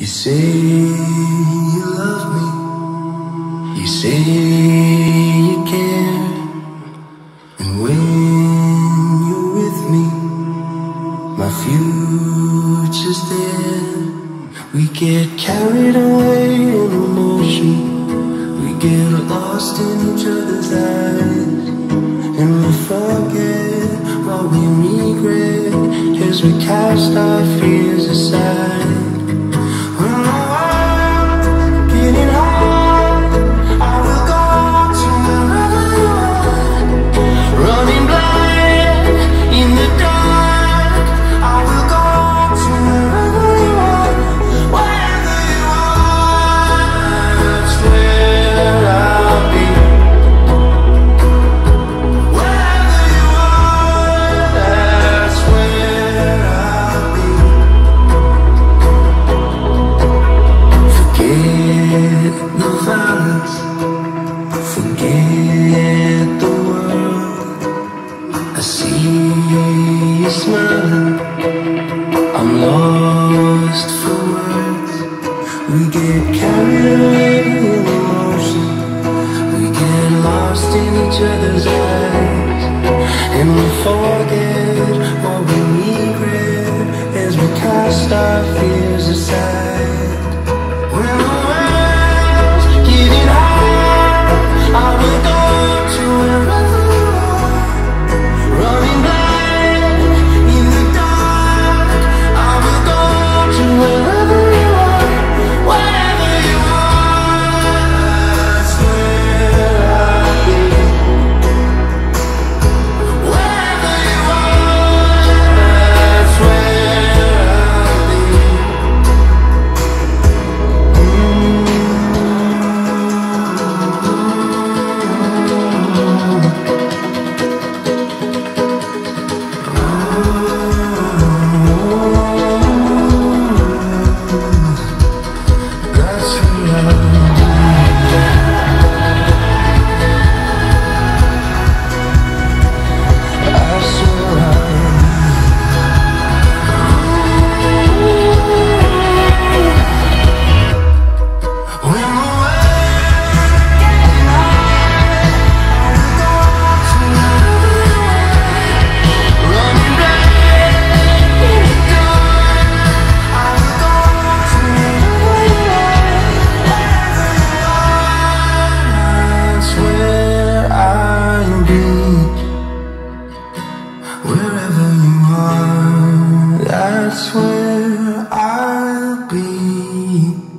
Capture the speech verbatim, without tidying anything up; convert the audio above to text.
say you love me, you say you care, and when you're with me, my future's there. We get carried away in emotion, we get lost in each other's eyes, and we forget what we regret as we cast our fears aside. Forget the world, I see you smiling, I'm lost for words. We get carried away in emotion, we get lost in each other's eyes, and we forget what we regret as we cast our fears aside. When the world's getting high, I will go to wherever you are, running blind in the dark. I will go to wherever you are, wherever you are. That's where I'll be. Wherever you are, that's where I'll be. Wherever you are, that's where I'll be.